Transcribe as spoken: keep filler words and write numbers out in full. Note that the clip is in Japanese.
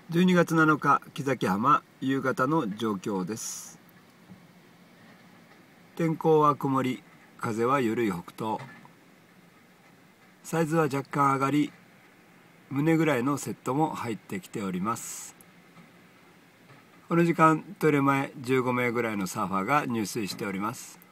じゅうにがつなのか木崎浜夕方の状況です。天候は曇り、風は緩い北東、サイズは若干上がり、胸ぐらいのセットも入ってきております。この時間トイレ前じゅうごめいぐらいのサーファーが入水しております。